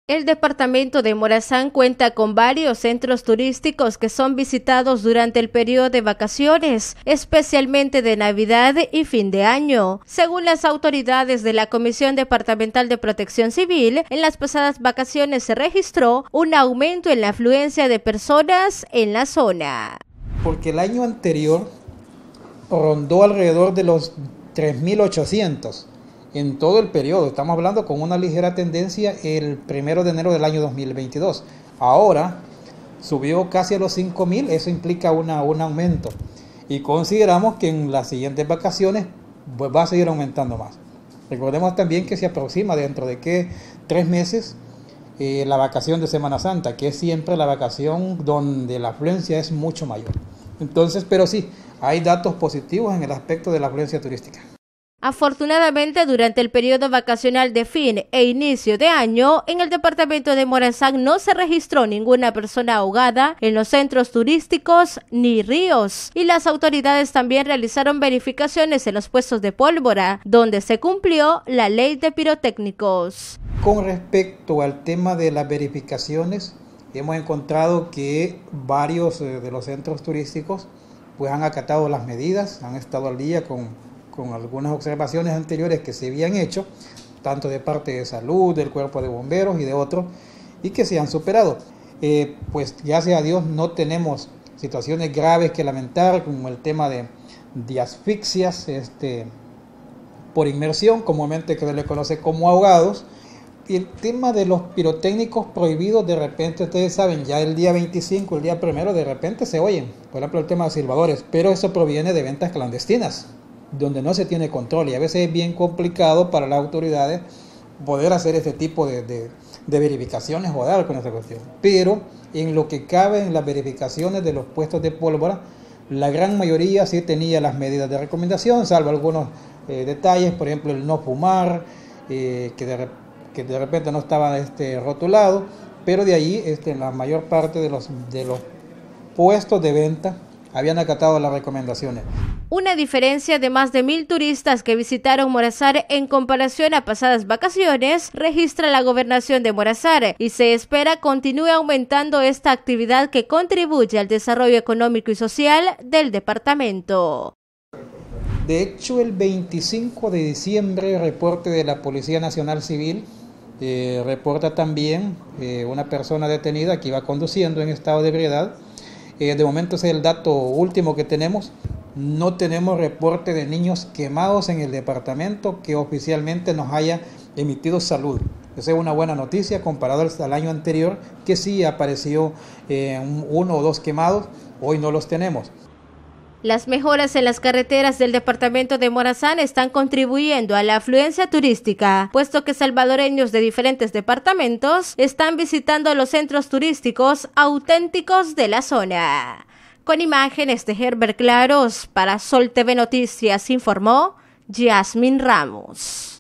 El departamento de Morazán cuenta con varios centros turísticos que son visitados durante el periodo de vacaciones, especialmente de Navidad y fin de año. Según las autoridades de la Comisión Departamental de Protección Civil, en las pasadas vacaciones se registró un aumento en la afluencia de personas en la zona. Porque el año anterior rondó alrededor de los 3.800. En todo el periodo, estamos hablando con una ligera tendencia el 1 de enero del año 2022. Ahora subió casi a los 5.000, eso implica un aumento. Y consideramos que en las siguientes vacaciones pues, va a seguir aumentando más. Recordemos también que se aproxima dentro de 3 meses la vacación de Semana Santa, que es siempre la vacación donde la afluencia es mucho mayor. Entonces, pero sí, hay datos positivos en el aspecto de la afluencia turística. Afortunadamente, durante el periodo vacacional de fin e inicio de año, en el departamento de Morazán no se registró ninguna persona ahogada en los centros turísticos ni ríos, y las autoridades también realizaron verificaciones en los puestos de pólvora, donde se cumplió la ley de pirotécnicos. Con respecto al tema de las verificaciones, hemos encontrado que varios de los centros turísticos pues han acatado las medidas, han estado al día con algunas observaciones anteriores que se habían hecho, tanto de parte de salud, del cuerpo de bomberos y de otros, y que se han superado. Pues gracias a Dios no tenemos situaciones graves que lamentar, como el tema de asfixias por inmersión, comúnmente que se le conoce como ahogados. Y el tema de los pirotécnicos prohibidos, de repente ustedes saben, ya el día 25, el día 1, de repente se oyen, por ejemplo el tema de silbadores, pero eso proviene de ventas clandestinas, donde no se tiene control, y a veces es bien complicado para las autoridades poder hacer este tipo de verificaciones o dar con esta cuestión. Pero en lo que cabe en las verificaciones de los puestos de pólvora, la gran mayoría sí tenía las medidas de recomendación, salvo algunos detalles, por ejemplo el no fumar, que de repente no estaba rotulado, pero de ahí la mayor parte de los puestos de venta habían acatado las recomendaciones. Una diferencia de más de 1.000 turistas que visitaron Morazán en comparación a pasadas vacaciones registra la gobernación de Morazán, y se espera continúe aumentando esta actividad que contribuye al desarrollo económico y social del departamento. De hecho, el 25 de diciembre, el reporte de la Policía Nacional Civil reporta también una persona detenida que iba conduciendo en estado de ebriedad. De momento ese es el dato último que tenemos. No tenemos reporte de niños quemados en el departamento que oficialmente nos haya emitido salud. Esa es una buena noticia comparado al año anterior, que sí apareció 1 o 2 quemados. Hoy no los tenemos. Las mejoras en las carreteras del departamento de Morazán están contribuyendo a la afluencia turística, puesto que salvadoreños de diferentes departamentos están visitando los centros turísticos auténticos de la zona. Con imágenes de Herbert Claros, para Sol TV Noticias informó Yasmin Ramos.